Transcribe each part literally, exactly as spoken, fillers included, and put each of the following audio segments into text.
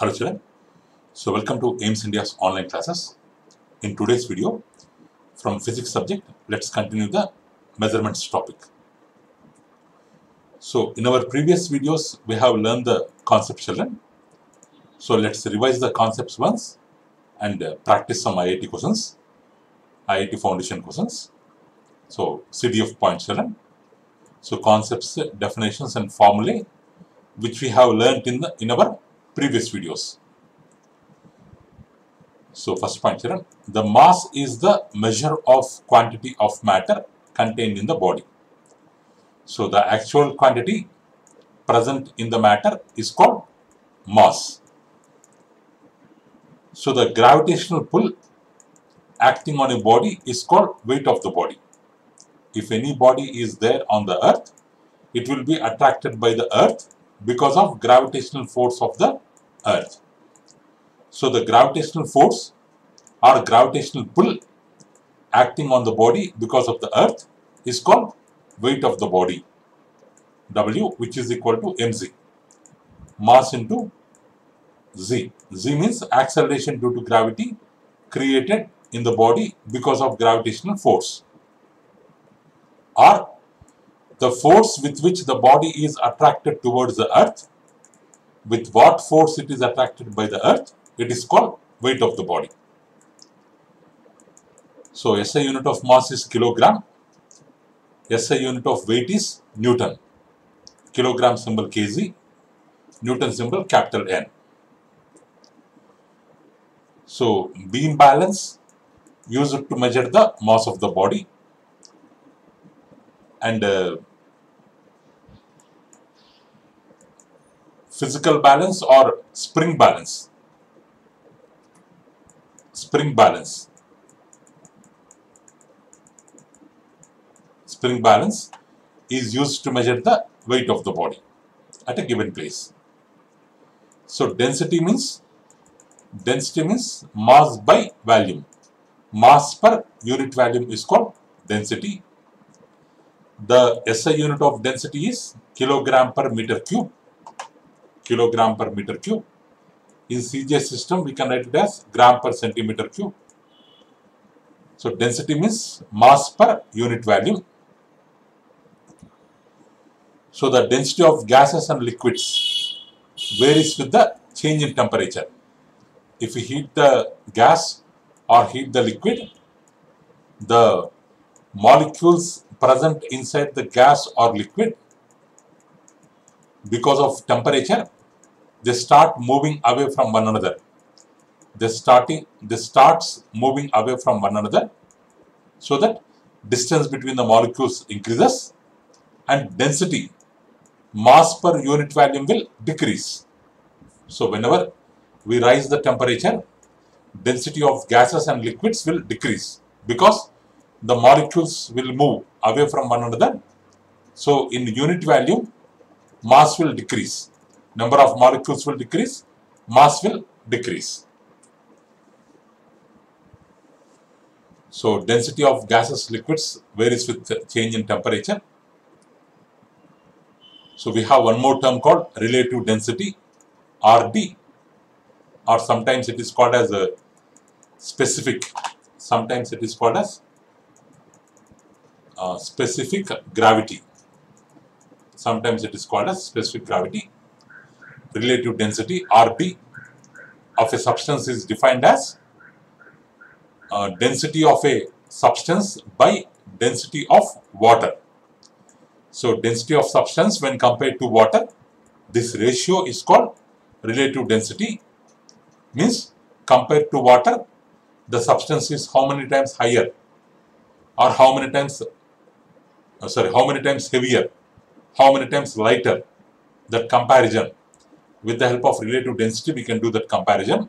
Hello children, so welcome to AIMS India's online classes. In today's video, from physics subject, let's continue the measurements topic. So in our previous videos, we have learned the concepts children. So let's revise the concepts once and uh, practice some I I T questions, I I T foundation questions. So C D F points children. So concepts, definitions and formulae which we have learnt in the in our previous videos. So first point children, the mass is the measure of quantity of matter contained in the body. So the actual quantity present in the matter is called mass. So the gravitational pull acting on a body is called weight of the body. If any body is there on the earth, it will be attracted by the earth because of gravitational force of the earth. So the gravitational force or gravitational pull acting on the body because of the earth is called weight of the body, W, which is equal to mg, mass into z. Z means acceleration due to gravity created in the body because of gravitational force, or the force with which the body is attracted towards the earth. With what force it is attracted by the earth, it is called weight of the body. So S I unit of mass is kilogram, S I unit of weight is Newton, kilogram symbol kg, Newton symbol capital N. So beam balance used to measure the mass of the body, and uh, physical balance or spring balance. Spring balance. Spring balance is used to measure the weight of the body at a given place. So density means density means mass by volume. Mass per unit volume is called density. The S I unit of density is kilogram per meter cube. Kilogram per meter cube. In C J system, we can write it as gram per centimeter cube. So density means mass per unit volume. So the density of gases and liquids varies with the change in temperature. If we heat the gas or heat the liquid, the molecules present inside the gas or liquid, because of temperature, they start moving away from one another. They starting they starts moving away from one another, so that distance between the molecules increases and density, mass per unit volume, will decrease. So whenever we rise the temperature, density of gases and liquids will decrease because the molecules will move away from one another. So in unit volume, mass will decrease. Number of molecules will decrease, mass will decrease. So density of gases, liquids varies with change in temperature. So we have one more term called relative density, R D, or sometimes it is called as a specific, sometimes it is called as uh, specific gravity. Sometimes it is called as specific gravity. Relative density, R D, of a substance is defined as uh, density of a substance by density of water. So density of substance when compared to water, this ratio is called relative density. Means compared to water, the substance is how many times higher, or how many times uh, sorry how many times heavier, how many times lighter. That comparison, with the help of relative density, we can do that comparison.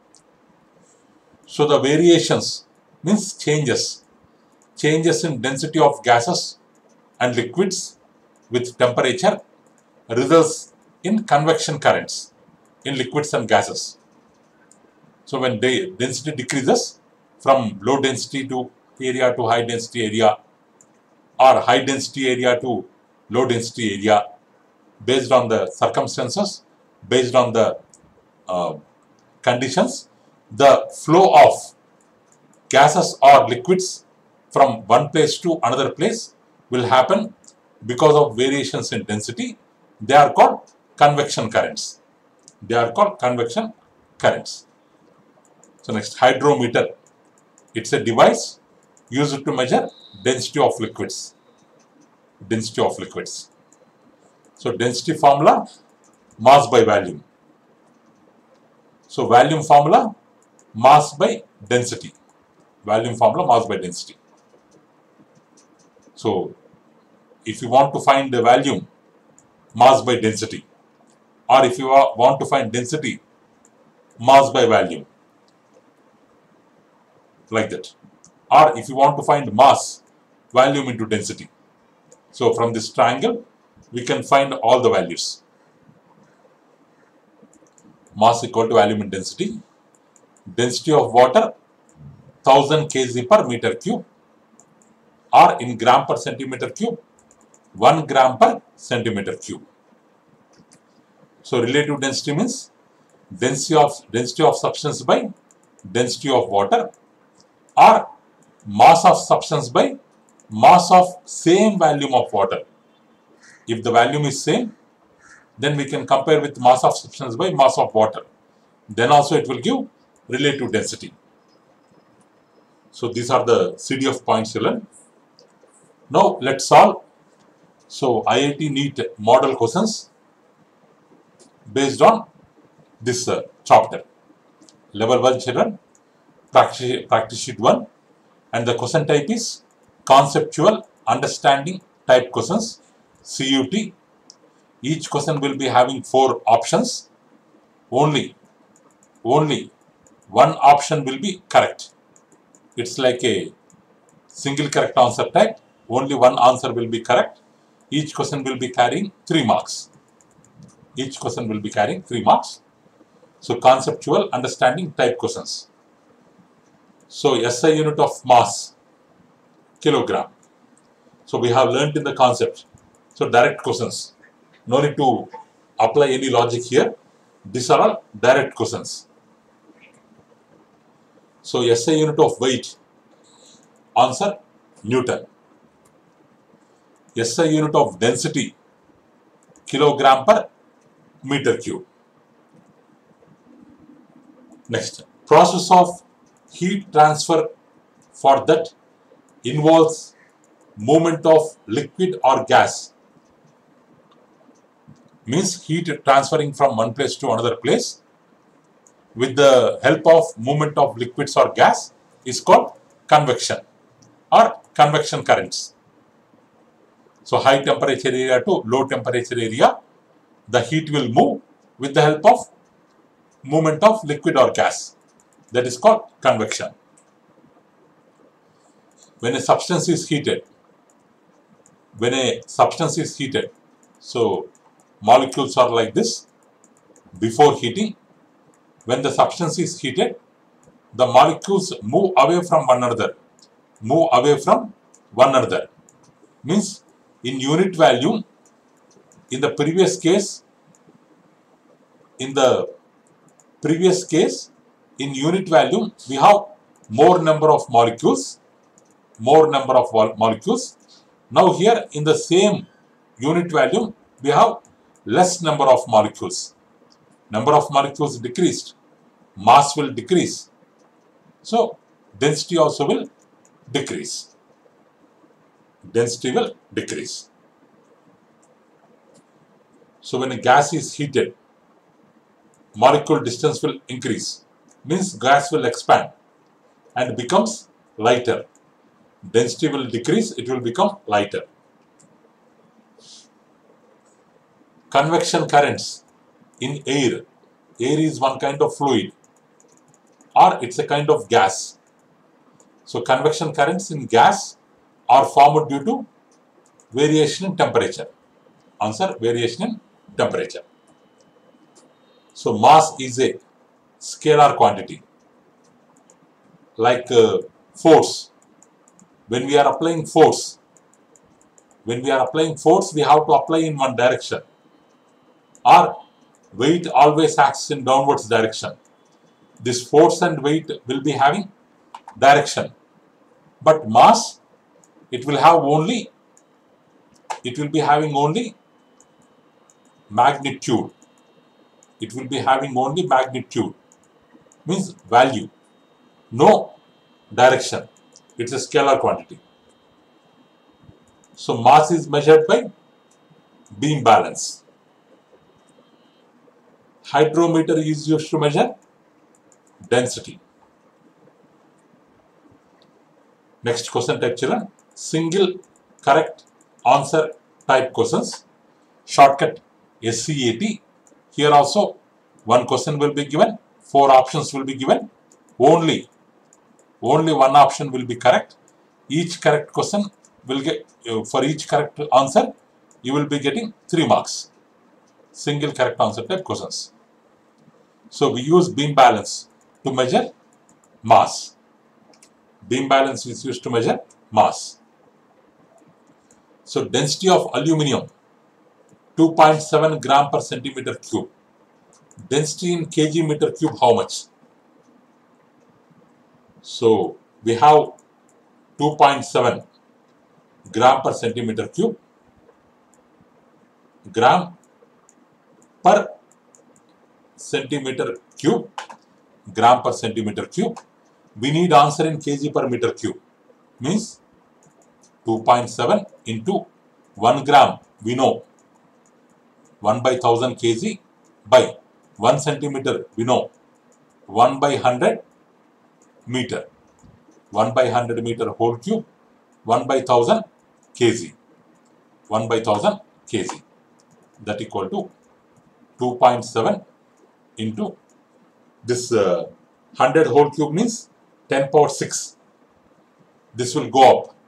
So the variations means changes. Changes in density of gases and liquids with temperature results in convection currents in liquids and gases. So when the density decreases from low density to area to high density area, or high density area to low density area, based on the circumstances, based on the uh, conditions, the flow of gases or liquids from one place to another place will happen because of variations in density. They are called convection currents. They are called convection currents. So next, hydrometer. It's a device used to measure density of liquids. Density of liquids. So density formula, mass by volume. So volume formula, mass by density. Volume formula, mass by density. So if you want to find the volume, mass by density, or if you want to find density, mass by volume, like that. Or if you want to find mass, volume into density. So from this triangle, we can find all the values. Mass equal to volume and density. Density of water, one thousand kilograms per meter cube, or in gram per centimeter cube, one gram per centimeter cube. So relative density means density of density of substance by density of water, or mass of substance by mass of same volume of water. If the volume is same, then we can compare with mass of substance by mass of water. Then also it will give relative density. So these are the C D F points you learn. Now let's solve. So I I T NEET model questions based on this uh, chapter. Level one children, practice, practice sheet one, and the question type is conceptual understanding type questions, C U T. Each question will be having four options. Only, only one option will be correct. It's like a single correct answer type. Only one answer will be correct. Each question will be carrying three marks. Each question will be carrying three marks. So conceptual understanding type questions. So S I unit of mass, kilogram. So we have learnt in the concept. So direct questions. No need to apply any logic here. These are all direct questions. So S I unit of weight, answer Newton. S I unit of density, kilogram per meter cube. Next, process of heat transfer for that involves movement of liquid or gas. Means heat transferring from one place to another place with the help of movement of liquids or gas is called convection or convection currents. So high temperature area to low temperature area, the heat will move with the help of movement of liquid or gas. That is called convection. When a substance is heated, when a substance is heated, so molecules are like this before heating. When the substance is heated, the molecules move away from one another, move away from one another. Means in unit volume, in the previous case, in the previous case, in unit volume, we have more number of molecules, more number of molecules. Now here in the same unit volume, we have less number of molecules. Number of molecules decreased, mass will decrease. So density also will decrease. Density will decrease. So when a gas is heated, molecule distance will increase. Means gas will expand and becomes lighter. Density will decrease, it will become lighter. Convection currents in air. Air is one kind of fluid or it's a kind of gas. So convection currents in gas are formed due to variation in temperature. Answer, variation in temperature. So mass is a scalar quantity like uh, force. When we are applying force, when we are applying force, we have to apply in one direction. Or weight always acts in downwards direction. This force and weight will be having direction, but mass, it will have only, it will be having only magnitude. It will be having only magnitude, means value, no direction. It's a scalar quantity. So mass is measured by beam balance. Hydrometer is used to measure density. Next question type, children. Single correct answer type questions. Shortcut S C A T. Here also one question will be given, four options will be given. Only, only one option will be correct. Each correct question will get, uh, for each correct answer, you will be getting three marks. Single correct answer type questions. So we use beam balance to measure mass. Beam balance is used to measure mass. So density of aluminium, two point seven gram per centimeter cube. Density in kg meter cube, how much? So we have two point seven gram per centimeter cube, gram per centimeter cube, gram per centimeter cube. We need answer in kg per meter cube, means two point seven into one gram, we know one by one thousand kg, by one centimeter, we know one by one hundred meter, one by one hundred meter whole cube, one by one thousand kg, one by one thousand kg, that equal to two point seven into this uh, one hundred whole cube means ten power six. This will go up,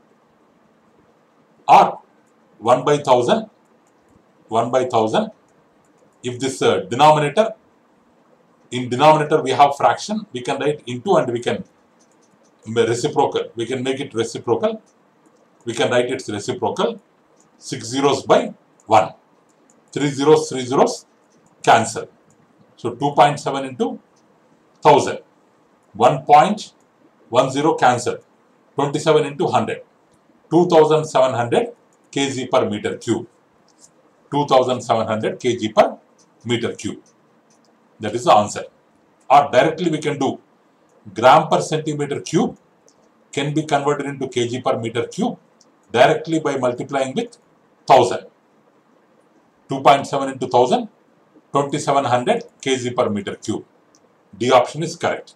or one by one thousand, one by one thousand. If this uh, denominator, in denominator we have fraction, we can write into and we can reciprocal. We can make it reciprocal. We can write its reciprocal. Six zeros by one. Three zeros, three zeros cancel. So two point seven into one thousand. one point one zero cancel. twenty-seven into one hundred. two thousand seven hundred kg per meter cube. two thousand seven hundred kg per meter cube. That is the answer. Or directly we can do gram per centimeter cube can be converted into kg per meter cube directly by multiplying with one thousand. two point seven into one thousand, twenty-seven hundred kg per meter cube. D option is correct.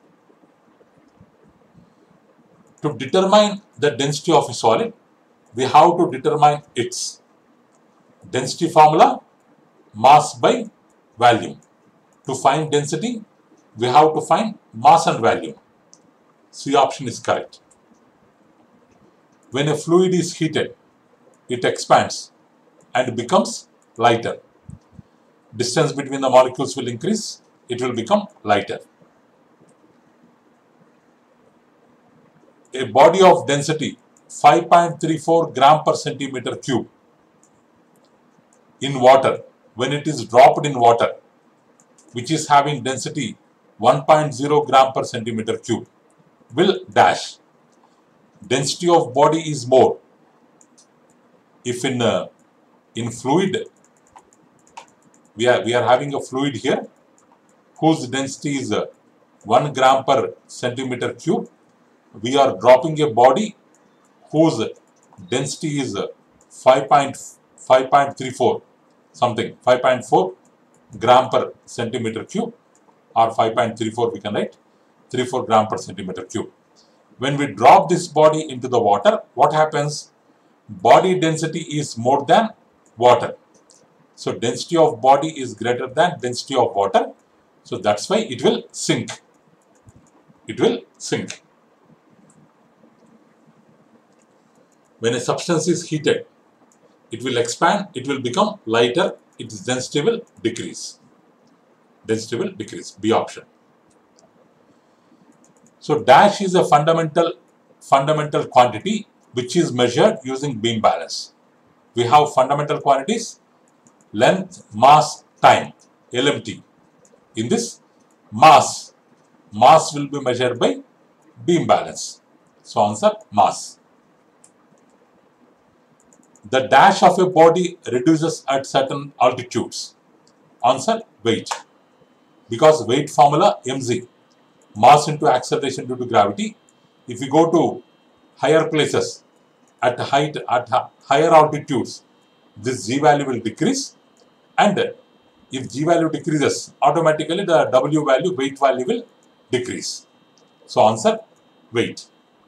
To determine the density of a solid, we have to determine its density formula, mass by volume. To find density, we have to find mass and volume. C option is correct. When a fluid is heated, it expands and becomes lighter. Distance between the molecules will increase, it will become lighter. A body of density five point three four gram per centimeter cube in water, when it is dropped in water, which is having density one point zero gram per centimeter cube, will dash. Density of body is more. If in uh, in fluid, we are we are having a fluid here whose density is uh, one gram per centimeter cube. We are dropping a body whose density is uh, five point three four something, five point four gram per centimeter cube, or five point three four we can write, three four gram per centimeter cube. When we drop this body into the water, what happens? Body density is more than water. So density of body is greater than density of water. So that's why it will sink. It will sink. When a substance is heated, it will expand, it will become lighter, its density will decrease. Density will decrease, B option. So dash is a fundamental, fundamental quantity which is measured using beam balance. We have fundamental quantities, length, mass, time. L M T. In this, mass, mass will be measured by beam balance. So answer mass. The dash of a body reduces at certain altitudes. Answer weight. Because weight formula mg, mass into acceleration due to gravity. If you go to higher places at height at higher altitudes, this g value will decrease, and if g value decreases, automatically the w value, weight value will decrease. So answer weight.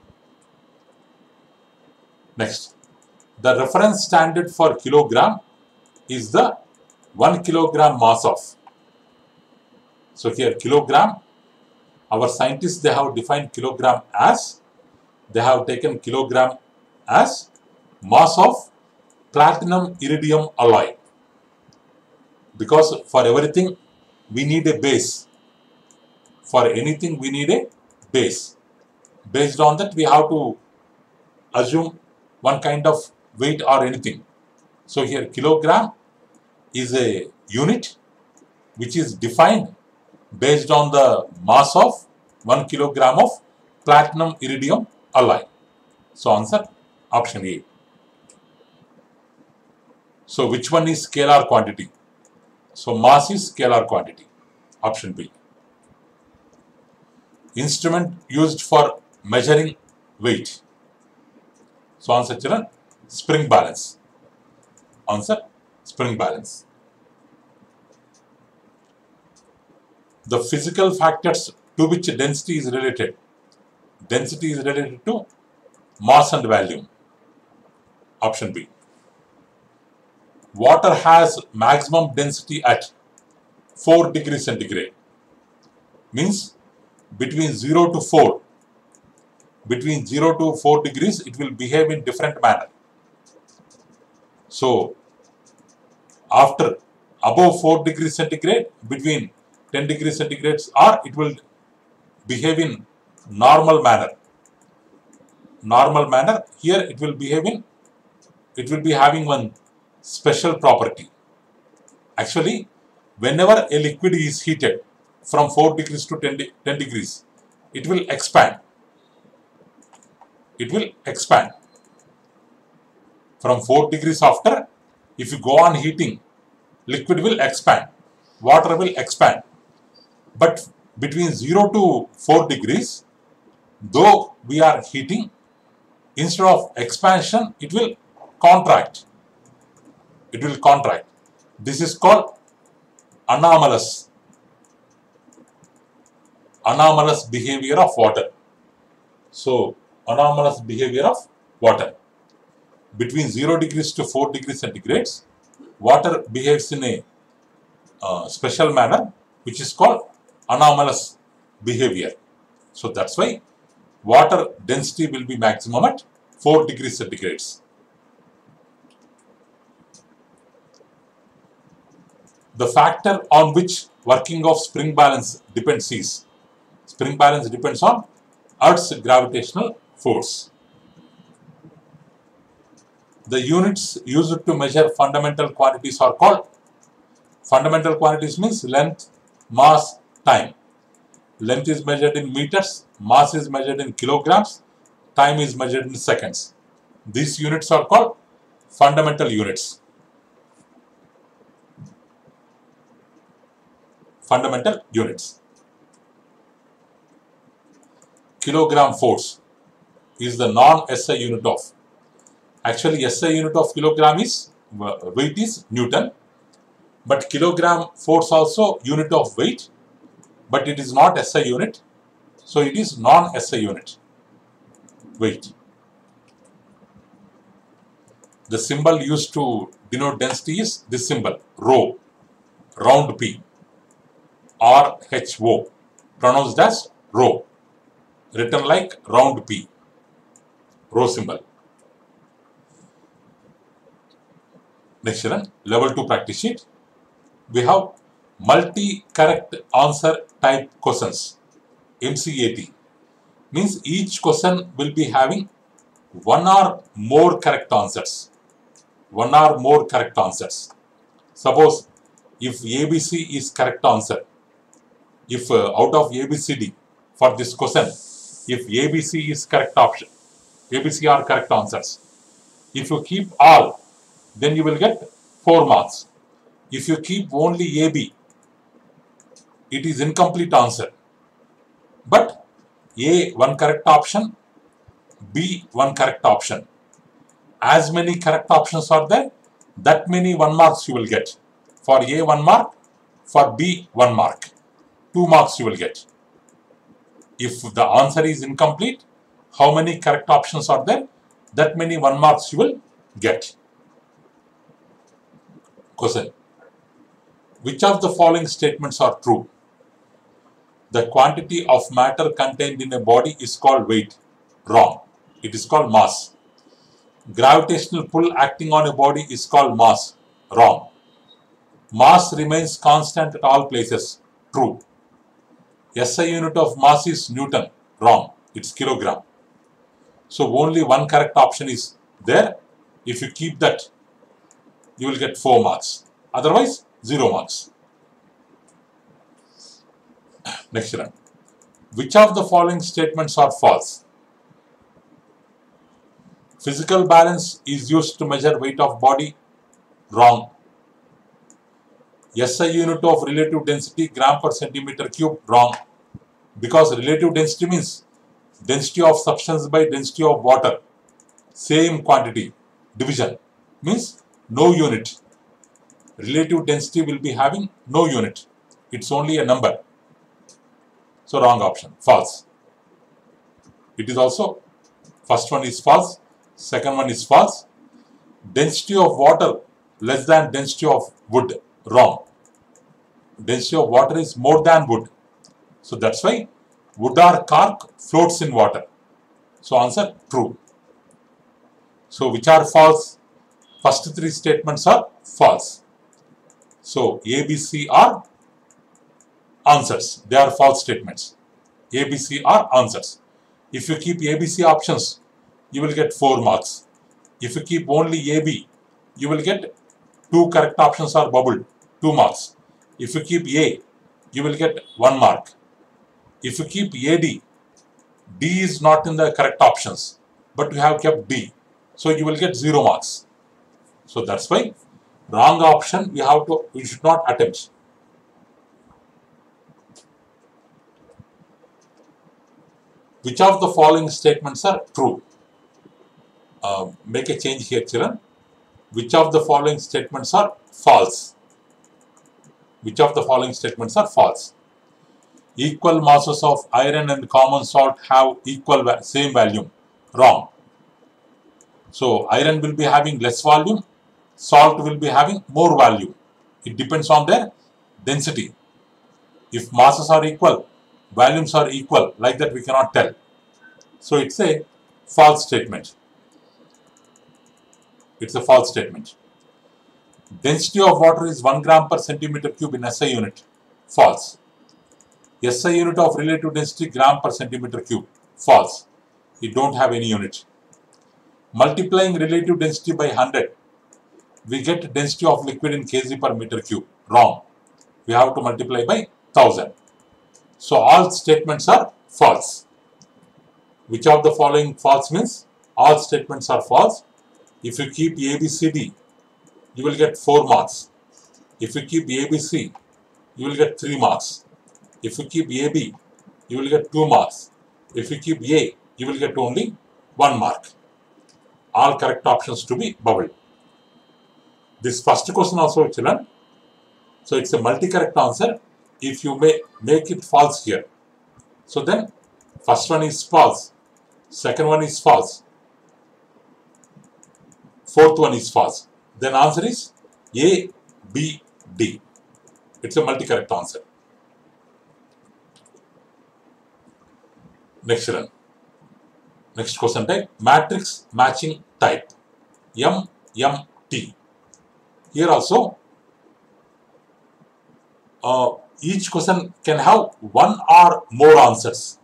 Next, the reference standard for kilogram is the one kilogram mass of. So here kilogram, our scientists, they have defined kilogram as, they have taken kilogram as mass of platinum iridium alloy. Because for everything we need a base. For anything we need a base. Based on that we have to assume one kind of weight or anything. So here kilogram is a unit which is defined based on the mass of one kilogram of platinum iridium alloy. So answer option A. So which one is scalar quantity? So mass is scalar quantity. Option B. Instrument used for measuring weight. So answer children, spring balance. Answer spring balance. The physical factors to which density is related. Density is related to mass and volume. Option B. Water has maximum density at four degrees centigrade. Means between zero to four. Between zero to four degrees, it will behave in different manner. So, after above four degrees centigrade, between ten degrees centigrades, or it will behave in normal manner. Normal manner, here it will behave in, it will be having one special property. Actually, whenever a liquid is heated from four degrees to ten, ten degrees, it will expand. It will expand. From four degrees after, if you go on heating, liquid will expand, water will expand. But between zero to four degrees, though we are heating, instead of expansion, it will contract. It will contract. This is called anomalous. Anomalous behavior of water. So, anomalous behavior of water. Between zero degrees to four degrees centigrades, water behaves in a uh, special manner, which is called anomalous behavior. So that's why water density will be maximum at four degrees centigrades. The factor on which working of spring balance depends is, spring balance depends on Earth's gravitational force. The units used to measure fundamental quantities are called, fundamental quantities means length, mass, time. Length is measured in meters, mass is measured in kilograms, time is measured in seconds. These units are called fundamental units. Fundamental units. Kilogram force is the non-S I unit of, actually S I unit of kilogram is, weight is Newton, but kilogram force also unit of weight, but it is not S I unit, so it is non-S I unit, weight. The symbol used to denote density is this symbol, rho, round P, R H O, pronounced as rho, written like round P, rho symbol. Next one, level two practice sheet. We have multi-correct answer type questions, M C A T. Means each question will be having one or more correct answers. One or more correct answers. Suppose if A B C is correct answer, if uh, out of A B C D for this question, if A B C is correct option, A B C are correct answers. If you keep all, then you will get four marks. If you keep only A B, it is incomplete answer. But A one correct option, B one correct option. As many correct options are there, that many one marks you will get. For A one mark, for B one mark. Two marks you will get. If the answer is incomplete, how many correct options are there? That many one marks you will get. Question. Which of the following statements are true? The quantity of matter contained in a body is called weight. Wrong. It is called mass. Gravitational pull acting on a body is called mass. Wrong. Mass remains constant at all places. True. S I unit of mass is Newton. Wrong. It's kilogram. So only one correct option is there. If you keep that, you will get four marks. Otherwise, zero marks. Next one. Which of the following statements are false? Physical balance is used to measure weight of body. Wrong. S I unit of relative density gram per centimeter cube. Wrong. Because relative density means density of substance by density of water. Same quantity. Division means no unit. Relative density will be having no unit. It's only a number. So wrong option. False. It is also, first one is false. Second one is false. Density of water less than density of wood. Wrong. Density of water is more than wood. So that's why wood or cork floats in water. So answer true. So which are false? First three statements are false. So A, B, C are answers. They are false statements. A, B, C are answers. If you keep A, B, C options, you will get four marks. If you keep only A, B, you will get two correct options are bubbled, two marks. If you keep A, you will get one mark. If you keep A, D, D is not in the correct options, but you have kept D. So you will get zero marks. So that's why wrong option we have to, we should not attempt. Which of the following statements are true? Uh, make a change here, children. Which of the following statements are false? Which of the following statements are false? Equal masses of iron and common salt have equal va same volume. Wrong. So iron will be having less volume, salt will be having more volume. It depends on their density. If masses are equal, volumes are equal, like that we cannot tell. So it's a false statement. It's a false statement. Density of water is one gram per centimeter cube in S I unit. False. S I unit of relative density gram per centimeter cube. False. You don't have any unit. Multiplying relative density by one hundred, we get density of liquid in kg per meter cube. Wrong. We have to multiply by one thousand. So all statements are false. Which of the following false means? All statements are false. If you keep A, B, C, D, you will get four marks. If you keep A, B, C, you will get three marks. If you keep A, B, you will get two marks. If you keep A, you will get only one mark. All correct options to be bubbled. This first question also, children. So it's a multi-correct answer. If you may make it false here, so then first one is false, second one is false, fourth one is false. Then answer is A, B, D. It's a multi-correct answer. Next one. Next question type, matrix matching type, M M T. Here also, uh, each question can have one or more answers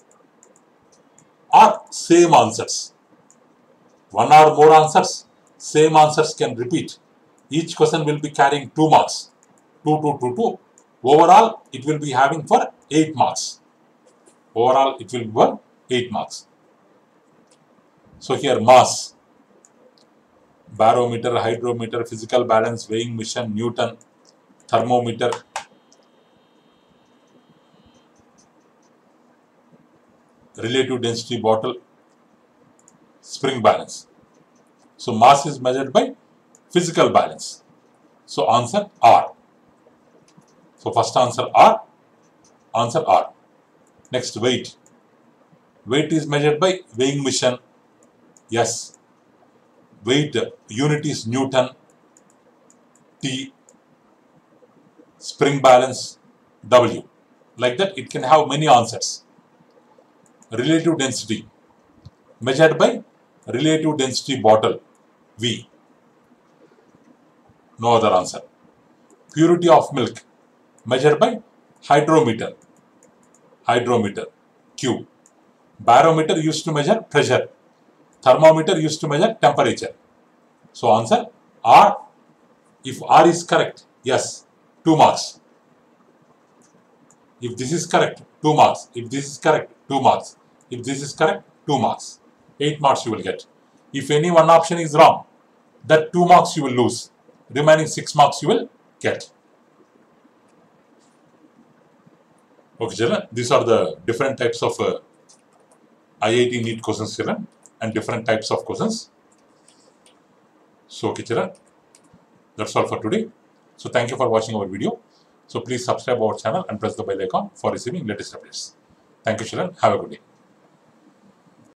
or same answers. One or more answers, same answers can repeat. Each question will be carrying two marks. two, two, two, two. Overall, it will be having for eight marks. Overall, it will be for eight marks. So here mass, barometer, hydrometer, physical balance, weighing machine, Newton, thermometer, relative density bottle, spring balance. So mass is measured by physical balance. So answer R. So first answer R, answer R. Next, weight. Weight is measured by weighing machine. Yes. Weight unit is Newton. T. Spring balance W. Like that, it can have many answers. Relative density measured by relative density bottle V. No other answer. Purity of milk measured by hydrometer. Hydrometer Q. Barometer used to measure pressure. Thermometer used to measure temperature. So answer R. If R is correct, yes, two marks. If this is correct, two marks. If this is correct, two marks. If this is correct, two marks. Eight marks you will get. If any one option is wrong, that two marks you will lose. Remaining six marks you will get. Okay, children, these are the different types of uh, I I T NEET questions, children, and different types of questions. So, okay, children, that's all for today. So, thank you for watching our video. So, please subscribe our channel and press the bell icon for receiving latest updates. Thank you, children. Have a good day.